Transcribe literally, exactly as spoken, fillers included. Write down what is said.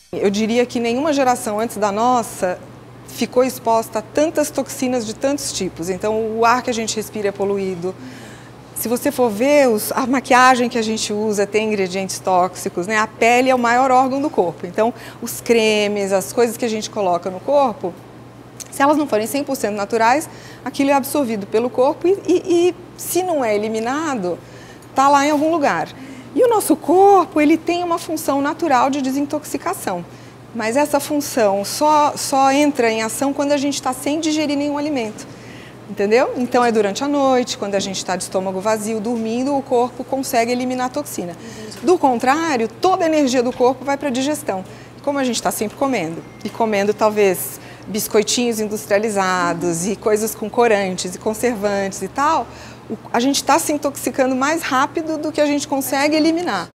Eu diria que nenhuma geração antes da nossa ficou exposta a tantas toxinas de tantos tipos. Então, o ar que a gente respira é poluído. Se você for ver, os, a maquiagem que a gente usa tem ingredientes tóxicos, né? A pele é o maior órgão do corpo. Então, os cremes, as coisas que a gente coloca no corpo, se elas não forem cem por cento naturais, aquilo é absorvido pelo corpo e, e, e se não é eliminado, está lá em algum lugar. E o nosso corpo, ele tem uma função natural de desintoxicação. Mas essa função só, só entra em ação quando a gente está sem digerir nenhum alimento. Entendeu? Então é durante a noite, quando a gente está de estômago vazio, dormindo, o corpo consegue eliminar a toxina. Do contrário, toda a energia do corpo vai para a digestão. Como a gente está sempre comendo, e comendo talvez biscoitinhos industrializados e coisas com corantes e conservantes e tal, a gente está se intoxicando mais rápido do que a gente consegue eliminar.